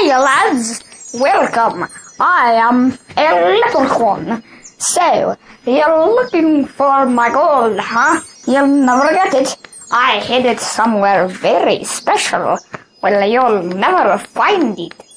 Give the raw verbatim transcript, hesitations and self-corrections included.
Hi lads, welcome. I am a leprechaun. So, you're looking for my gold, huh? You'll never get it. I hid it somewhere very special. Well, you'll never find it.